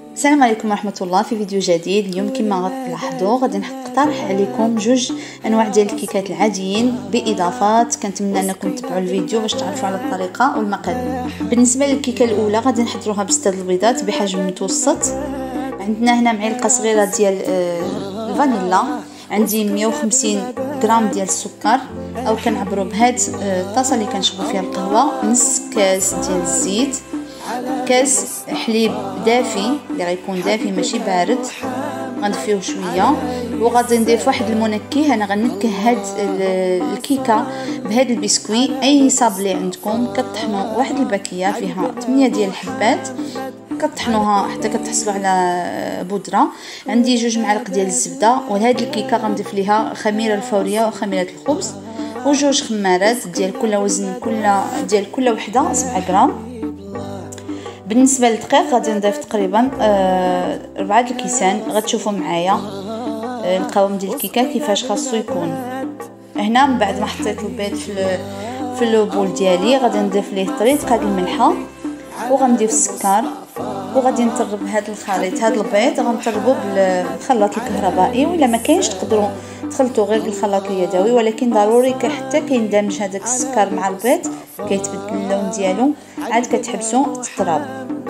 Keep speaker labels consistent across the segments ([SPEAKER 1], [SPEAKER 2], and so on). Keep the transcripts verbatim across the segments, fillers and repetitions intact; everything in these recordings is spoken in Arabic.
[SPEAKER 1] السلام عليكم ورحمه الله. في فيديو جديد اليوم كما غتلاحظوا غادي نقترح عليكم جوج انواع ديال الكيكات العاديين باضافات. كنتمنى انكم تتبعوا الفيديو باش تعرفوا على الطريقه والمقادير. بالنسبه للكيكه الاولى غادي نحضروها بستة البيضات بحجم متوسط. عندنا هنا معلقه صغيره ديال الفانيلا، عندي مية وخمسين غرام ديال السكر، او كنعبروا بهاد الطاسه اللي كنشربوا فيها القهوه، نص كاس ديال الزيت، كاس حليب دافي اللي غيكون دافي ماشي بارد غنضيفوه شويه، وغادي نضيف واحد المنكه. انا غنكه هاد الكيكه بهاد البسكوي. اي صابلي عندكم كطحنوا واحد الباكيه فيها ثمانية ديال الحبات، كطحنوها حتى كتحصلوا على بودره. عندي جوج معالق ديال الزبده، وهاد الكيكه غنضيف ليها خميره الفوريه وخميره الخبز، وجوج خمارات ديال كل وزن كل ديال كل وحده سبعة غرام. بالنسبه للدقيق غادي نضيف تقريبا آه ربعة الكيسان. غتشوفوا معايا آه القوام ديال الكيكه كيفاش خاصو يكون. هنا من بعد ما حطيت البيض في في البول ديالي غادي نضيف ليه طريق قاد الملحه، وغنضيف السكر، وغادي نطرب هذا الخليط. هذا البيض غنطربوه بالخلاط الكهربائي، ولا ما كاينش تقدروا تخلطوا غير بالخلاط اليدوي، ولكن ضروري حتى كيندمج هذاك السكر مع البيض كيتبدل اللون ديالو، عاد كتحبسوا تطرب.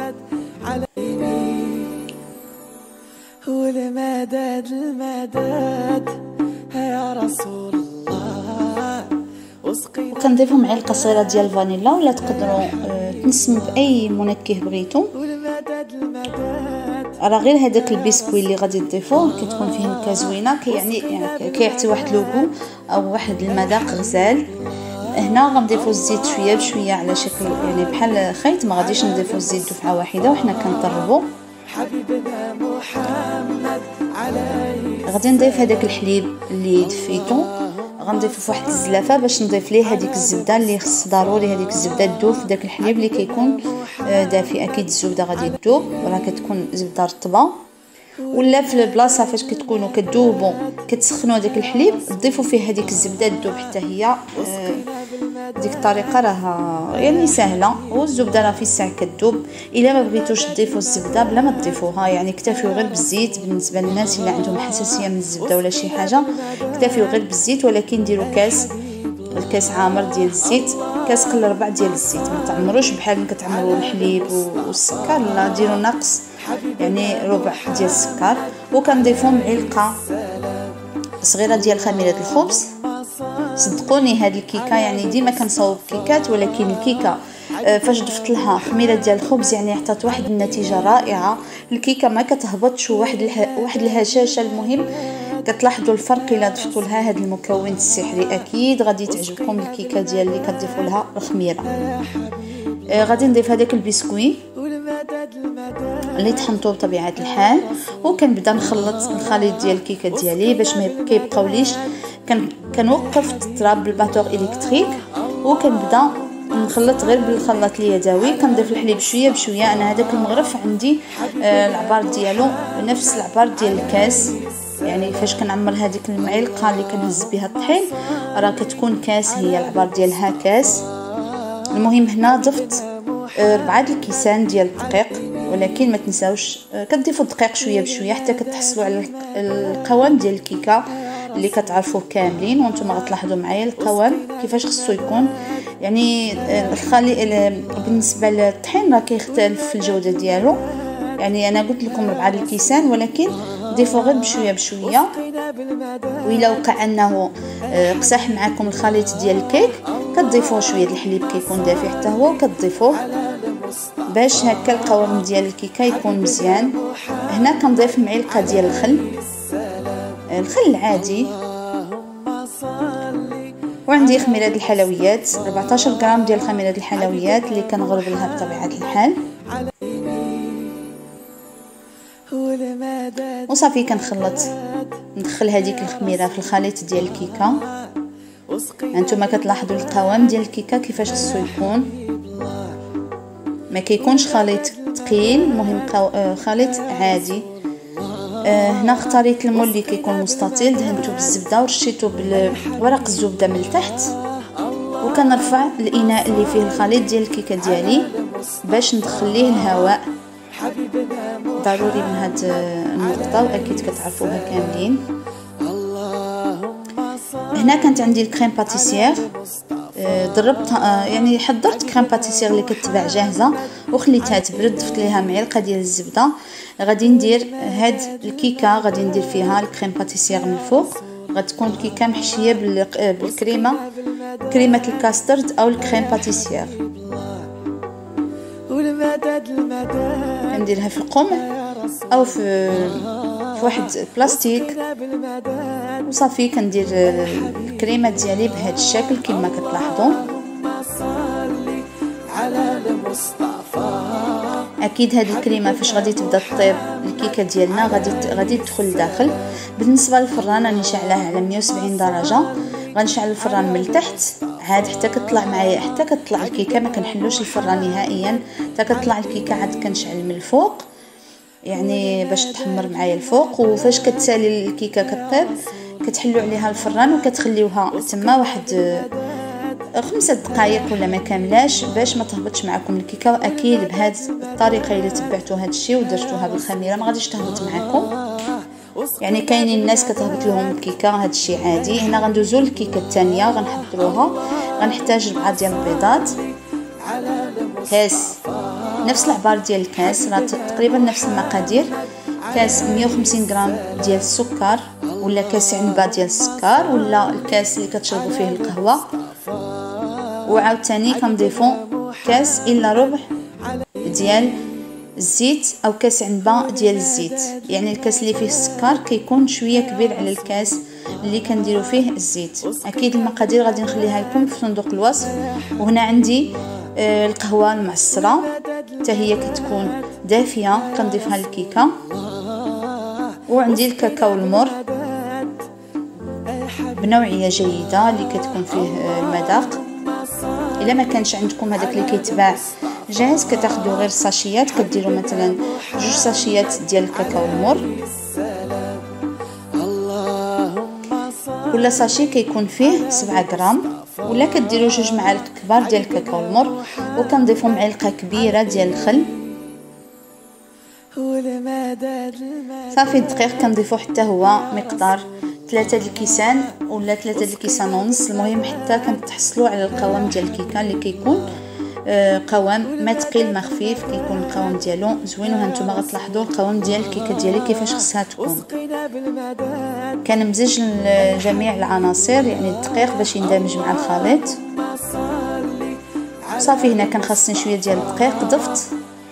[SPEAKER 2] والمدد المدد يا رسول الله.
[SPEAKER 1] وكنضيفوا معلقه صغيره ديال الفانيلا، ولا تقدروا تنسموا باي منكه بغيتو. راه غير هذاك البسكوي اللي غادي تضيفوه كتكون فيه نكهه زوينه، كي يعني, يعني كيعطي واحد لوغو او واحد المذاق غزال. هنا غنضيفوا الزيت شويه بشويه على شكل يعني بحال خيط، ما غاديش نضيفوا الزيت دفعه واحده وحنا كنطربوا. غادي نضيف هذاك الحليب اللي دفيتو، غنضيفو في واحد الزلافه باش نضيف ليه هذيك الزبده اللي خص ضروري هذيك الزبده تذوب في داك الحليب اللي كيكون دافي. اكيد الزبده غادي تذوب، راه كتكون زبده رطبه. ولا في البلاصه فاش كتكونوا كتذوبوا كتسخنوا داك الحليب تضيفوا فيه هذيك الزبده تذوب حتى هي. ديك الطريقه راه يعني سهله، والزبده راه في الساعه كتذوب. الا ما بغيتوش تضيفوا الزبده بلا ما تضيفوها، يعني اكتفيوا غير بالزيت. بالنسبه للناس اللي عندهم حساسيه من الزبده ولا شي حاجه اكتفيوا غير بالزيت، ولكن ديروا كاس الكاس عامر ديال الزيت، كاس قل ربع ديال الزيت. ما تعمروش بحال كتعمروا الحليب والسكر، لا ديروا ناقص يعني ربع ديال السكر. وكنضيفوا معلقه صغيره ديال خميره الخبز. صدقوني هاد الكيكه يعني ديما كنصاوب كيكات، ولكن الكيكه فاش ضفت لها خميره ديال الخبز يعني عطات واحد النتيجه رائعه. الكيكه ما كتهبطش، واحد اله... واحد الهشاشه. المهم كتلاحظوا الفرق الا ضفتوا لها هذا المكون السحري. اكيد غادي تعجبكم الكيكه ديال اللي كتضيفوا لها الخميره. آه غادي نضيف هذاك البسكوي اللي طحنته بطبيعه الحال، وكنبدا نخلط الخليط ديال الكيكه ديالي باش ما كيبقاوليش. كنوقف التراب بالباتور الكتريك، وكنبدا نخلط غير بالخلاط اليدوي. كنضيف الحليب شويه بشويه. انا هذاك المغرف عندي آه العبار ديالو نفس العبار ديال الكاس، يعني فاش كنعمر هذيك المعلقه اللي كنهز بها الطحين راه كتكون كاس، هي العبار ديالها كاس. المهم هنا ضفت ربعة الكيسان ديال الدقيق، ولكن ما تنساوش كتضيفوا الدقيق شويه بشويه حتى كتحصلوا على القوام ديال الكيكه اللي كتعرفوه كاملين. وانتم غتلاحظوا معايا القوام كيفاش خصو يكون. يعني الخلي بالنسبه للطحين راه كيختلف في الجوده ديالو، يعني انا قلت لكم ربعة الكيسان، ولكن ضيفوا غير بشويه بشويه. وإلا وقع انه قسح معكم الخليط ديال الكيك كتضيفوا شويه الحليب كيكون دافي حتى هو كتضيفوه باش هكا القوام ديال الكيكه يكون مزيان. هنا كنضيف معلقه ديال الخل، الخل العادي، وعندي خميره الحلويات أربعطاش غرام ديال خميره الحلويات اللي كنغرب لها بطبيعه الحال. وصافي كنخلط ندخل هذيك الخميره في الخليط ديال الكيكه. انتما كتلاحظوا القوام ديال الكيكه كيفاش خصو يكون، ما كيكونش خليط ثقيل، المهم خليط عادي. آه هنا اختاريت المول اللي كيكون مستطيل، دهنته بالزبده ورشيته بورق الزبده من التحت، وكنرفع الاناء اللي فيه الخليط ديال الكيكه ديالي باش ندخل ليه الهواء ضروري من هاد النقطه، واكيد كتعرفوها كاملين. هنا كانت عندي الكريم باتيسير، ضربت يعني حضرت كريم باتيسير اللي كتباع جاهزه وخليتها تبرد، ضفت ليها معلقه ديال الزبده. غادي ندير هاد الكيكه، غادي ندير فيها الكريم باتيسير من الفوق. غتكون الكيكه محشيه بالكريمه، كريمه الكاسترد او الكريم باتيسير. نديرها في القمع او في في واحد بلاستيك وصافي. كندير الكريمه ديالي بهذا الشكل كما كتلاحظوا. اكيد هذه الكريمه فاش غادي تبدا تطيب الكيكه ديالنا غادي غادي تدخل لداخل. بالنسبه للفران راني شعلاه على مية وسبعين درجه، غنشعل الفران من التحت عاد حتى كتطلع معايا، حتى كتطلع الكيكه. ما كنحلوش الفران نهائيا حتى كتطلع الكيكه، عاد كنشعل من الفوق يعني باش تحمر معايا الفوق. وفاش كتسالي الكيكه كطيب كتحلوا عليها الفران وكتخليوها تما واحد خمسة دقائق ولا ما كاملاش باش ما تهبطش معكم الكيكه. واكيد بهذه الطريقه الا تبعتوا هذا الشيء ودرتوها بالخميره ما غاديش تهبط معكم. يعني كاينين الناس كتهبط لهم الكيكه، هذا الشيء عادي. هنا غندوزو للكيكه الثانيه غنحضروها. غنحتاج ربعه ديال البيضات، كاس نفس العبار ديال الكاس، راه تقريبا نفس المقادير. كاس مية وخمسين غرام ديال السكر ولا كاس عنبه ديال السكر ولا الكاس اللي كتشربوا فيه القهوه. وعاوتاني كنضيفوا كاس الا ربع ديال الزيت او كاس عنبه ديال الزيت. يعني الكاس اللي فيه السكر كيكون شويه كبير على الكاس اللي كنديروا فيه الزيت. اكيد المقادير غادي نخليها لكم في صندوق الوصف. وهنا عندي آه القهوه المعصره حتى هي كتكون دافيه كنضيفها للكيكه. وعندي الكاكاو المر بنوعيه جيده اللي كتكون فيه المذاق. الا ما كانش عندكم هذاك اللي كيتباع جاهز كتاخذوا غير ساشيات، كديروا مثلا جوج ساشيات ديال الكاكاو المر. كل ساشي كيكون فيه سبعة غرام، ولا كديروا جوج معالق كبار ديال الكاكاو المر وكنضيفوا معلقه كبيره ديال الخل. صافي الدقيق كنضيفوا حتى هو مقدار ثلاثة د الكيسان ولا ثلاثة د الكيسان ونص. المهم حتى كنتحصلوا على القوام ديال الكيكه اللي كيكون آه قوام ما ثقيل ما خفيف، كيكون القوام ديالو زوين. وهانتوما غتلاحظوا القوام ديال الكيكه ديالي كيفاش خصها تكون. كنمزج جميع العناصر يعني الدقيق باش يندمج مع الخليط. صافي هنا كان خاصني شويه ديال الدقيق ضفت.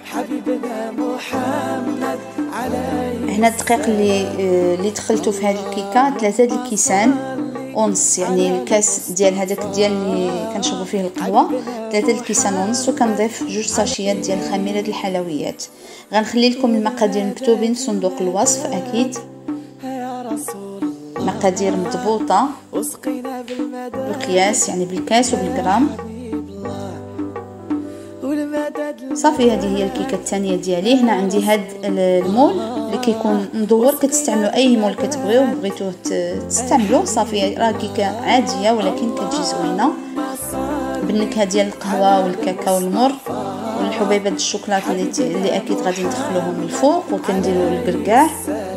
[SPEAKER 1] هنا الدقيق اللي اللي دخلته في هذه الكيكه ثلاثة د الكيسان ونص، يعني الكاس ديال هذاك ديال اللي كنشربوا فيه القهوه ثلاثة د الكيسان ونص. وكنضيف جوج ساشيات ديال خميره الحلويات. غنخلي لكم المقادير مكتوبين في صندوق الوصف اكيد، مقادير مضبوطه بالقياس يعني بالكاس وبالغرام. صافي هذه هي الكيكه الثانيه ديالي. هنا عندي هاد المول اللي كيكون مدور، كتستعملوا اي مول كتبغيو بغيتوه تستعملوه. صافي راه كيكه عاديه ولكن كتجي زوينه بالنكهه ديال القهوه والكاكاو المر والحبيبات الشوكولاته اللي, اللي اكيد غادي ندخلوهم من الفوق. وكنديروا الكركاع،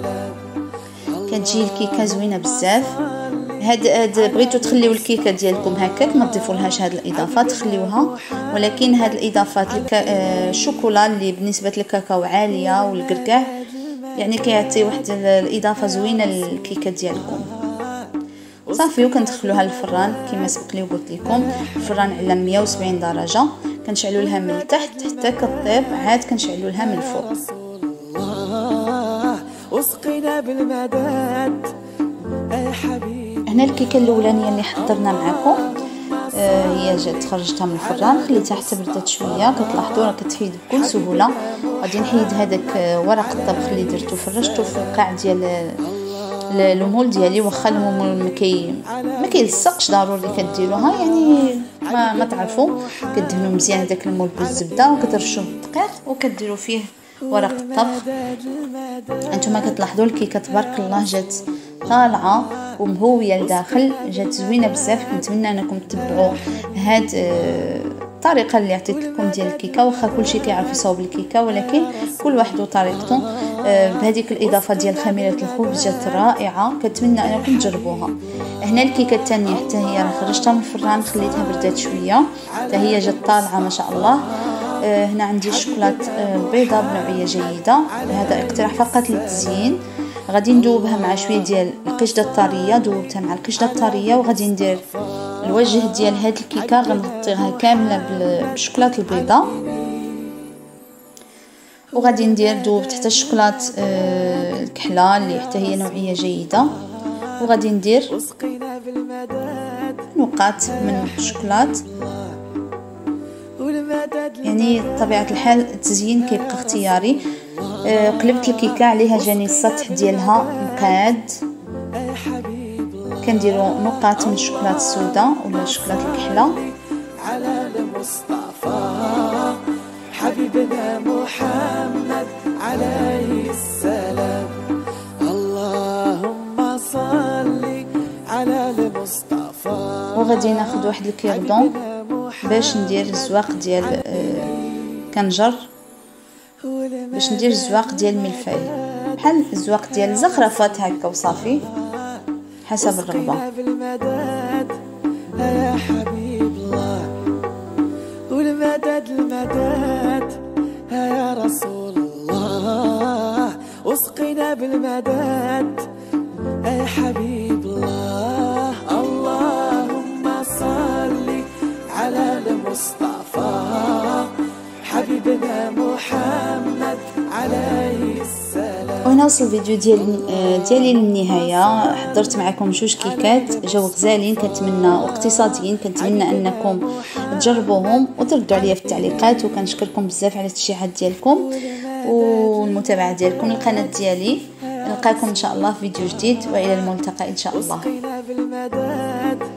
[SPEAKER 1] كتجي الكيكه زوينه بزاف. هاد هاد بغيتو تخليو الكيكه ديالكم هكاك ما تضيفولهاش هاد الاضافات تخليوها، ولكن هاد الاضافات الشوكولا اللي بالنسبه للكاكاو عاليه والكركاع يعني كيعطي واحد الاضافه زوينه للكيكه ديالكم. صافي وكندخلوها للفران كما سبق لي وقلت لكم. الفران على مية وسبعين درجه، كنشعلوا لها من التحت حتى كطيب، عاد كنشعلوا لها من الفوق. وسقينا بالمداد يا حبيبي. هنا الكيكه الاولانيه اللي حضرنا معكم آه هي جات خرجتها من الفران، خليتها حتى بردات شويه. كتلاحظوا راه كتحيد بكل سهوله. غادي نحيد هذاك ورق الطبخ اللي درتو فرشته في القاع ديال المول ديالي. واخا المول ما كي ما كيلصقش ضروري كديروها يعني ما, ما تعرفوا كدهنوا مزيان داك المول بالزبده وكترشوه بالدقيق وكديروا فيه ورق الطبخ. انتما كتلاحظوا الكيكه تبارك الله جات طالعه ومهويه لداخل، جات زوينه بزاف. كنتمنى انكم تتبعوا هاد الطريقه اللي عطيت لكم ديال الكيكه، واخا كلشي كيعرف يصاوب الكيكه ولكن كل واحد وطريقته. آه بهذيك الاضافه ديال خميره الخبز جات رائعه، كنتمنى انكم تجربوها. هنا الكيكه الثانيه حتى هي راه خرجتها من الفران خليتها بردات شويه، حتى هي جات طالعه ما شاء الله. آه هنا عندي الشوكولات آه بيضاء بنوعيه جيده، هذا اقتراح فقط للتزيين. غادي ندوبها مع شويه ديال القشده الطريه، دوبتها مع القشده الطريه، وغادي ندير الوجه ديال هاد الكيكه غنغطيها كامله بالشوكولاته البيضاء، وغادي ندير دوبت حتى الشوكولاط آه الكحله اللي حتى هي نوعيه جيده، وغادي ندير نقاط من الشوكولاط. يعني بطبيعه الحال التزيين كيبقى اختياري. آه قلبت الكيكه عليها جاني السطح ديالها مقاد، كنديروا نقاط من الشوكولاته السوداء ولا الشوكولاته الكحله
[SPEAKER 2] على المصطفى حبيبنا محمد عليه السلام. اللهم صل على المصطفى.
[SPEAKER 1] وغادي ناخذ واحد الكيردون باش ندير الزواق ديال آه كنجر، باش ندير الزواق ديال الملفاي بحال الزواق ديال الزخرفات هكا وصافي حسب الرغبه.
[SPEAKER 2] يا حبيب الله والمدد المدد يا رسول الله، واسقنا بالمدد يا حبيب الله. اللهم صل على المصطفى حبيبنا محمد عليه السلام.
[SPEAKER 1] وهنا وصل الفيديو ديال ديالي للنهايه. حضرت معكم جوج كيكات جاو غزالين كنتمنى واقتصاديين، كنتمنى انكم تجربوهم وتردوا عليا في التعليقات، وكنشكركم بزاف على التشجيعات ديالكم والمتابعه ديالكم للقناه ديالي. نلقاكم ان شاء الله في فيديو جديد، والى الملتقى ان شاء الله.